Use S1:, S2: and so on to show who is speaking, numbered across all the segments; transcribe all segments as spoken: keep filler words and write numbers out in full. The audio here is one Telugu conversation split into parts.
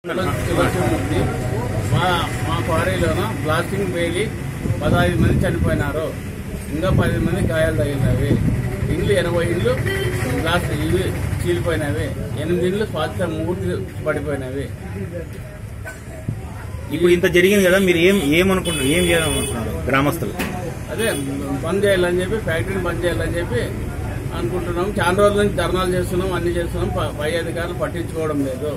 S1: మా మా క్వారీలోన బ్లాస్టింగ్ పేలి పదహైదు మంది చనిపోయినారు, ఇంకా పది మంది గాయాలు తగిలినవి. ఇండ్లు ఎనభై ఇండ్లు బ్లాస్ట్ ఇవి చీలిపోయినవి, ఎనిమిది ఇండ్లు స్వాస్థ్య మూర్తి పడిపోయినవి.
S2: ఇప్పుడు ఇంత జరిగింది కదా, మీరు ఏం ఏమనుకుంటున్నారు, ఏం చేయాలనుకుంటున్నారు గ్రామస్తులు?
S1: అదే బంద్ చేయాలని చెప్పి, ఫ్యాక్టరీని బంద్ చేయాలని చెప్పి అనుకుంటున్నాం. చాలా రోజుల నుంచి ధర్నాలు చేస్తున్నాం, అన్ని చేస్తున్నాం, పై అధికారులు పట్టించుకోవడం లేదు.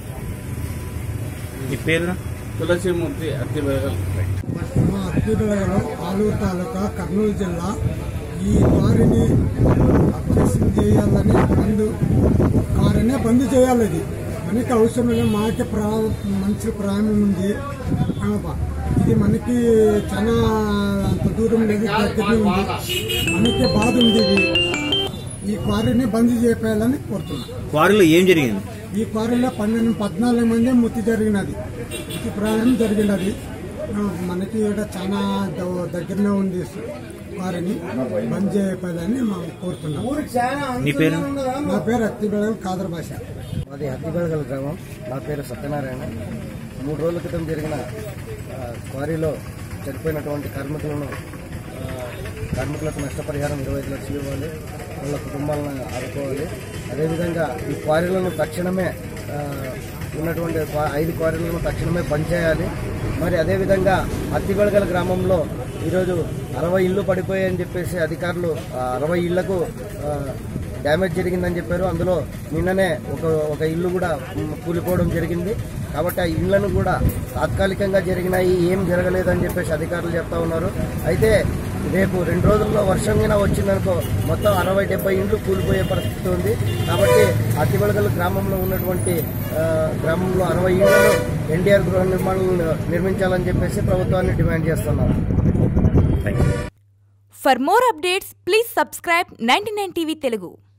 S2: ఈ పేరు
S1: తులసిమూర్తి, హత్తి బెలగల్.
S3: మా హత్తి బెలగల్ ఆలూరు తాలూకా, కర్నూలు జిల్లా. ఈ కారుని అప్చేషన్ చేయాలని బంద్ కారునే బంద్ చేయాలి. ఇది మనకి అవసరం లేదు, మాకే ప్రా మంచి ప్రాయం ఉంది. ఇది మనకి చాలా అంత దూరం లేదు, దగ్గరనే ఉంది. మనకి బాధ ఉంది. ఇది ఈ క్వారీని బంద్ చేయాలని కోరుతున్నాం.
S2: క్వారీలో ఏం జరిగింది?
S3: ఈ క్వారీలో పన్నెండు పద్నాలుగు మంది మృతి జరిగినది, మృతి ప్రాయం జరిగినది. మనకి ఇక్కడ చాలా దగ్గరనే ఉంది. క్వారీని బంద్ చేయాలని మనం కోరుతున్నాం. నా పేరు హత్తి బెలగల్, కాదర్ భాష.
S4: మాది హత్తి బెలగల్ గ్రామం. నా పేరు సత్యనారాయణ. మూడు రోజుల క్రితం జరిగిన క్వారీలో చనిపోయినటువంటి కార్మికులను కార్మికులకు నష్టపరిహారం ఇరవై ఐదు లక్షలు ఇవ్వాలి, వాళ్ళ కుటుంబాలను ఆదుకోవాలి. అదేవిధంగా ఈ క్వారీలను తక్షణమే ఉన్నటువంటి ఐదు క్వారీలను తక్షణమే బంద్ చేయాలి. మరి అదేవిధంగా హత్తి బెలగల్ గ్రామంలో ఈరోజు అరవై ఇళ్లు పడిపోయాయని చెప్పేసి అధికారులు అరవై ఇళ్లకు డ్యామేజ్ జరిగిందని చెప్పారు. అందులో నిన్ననే ఒక ఒక ఇల్లు కూడా కూలిపోవడం జరిగింది. కాబట్టి ఆ ఇళ్లను కూడా తాత్కాలికంగా జరిగినాయి, ఏం జరగలేదని చెప్పేసి అధికారులు చెప్తా ఉన్నారు. అయితే రేపు రెండు రోజుల్లో వర్షం కింద వచ్చిందనుకో మొత్తం అరవై డెబ్బై ఇండ్లు కూలిపోయే పరిస్థితి ఉంది. కాబట్టి హత్తి బెలగల్ గ్రామంలో ఉన్నటువంటి గ్రామంలో అరవై ఇళ్లను ఎన్డీఆర్ గృహ నిర్మాణాలు నిర్మించాలని చెప్పేసి ప్రభుత్వాన్ని డిమాండ్ చేస్తున్నారు.
S5: For more updates, please subscribe ninety-nine T V Telugu.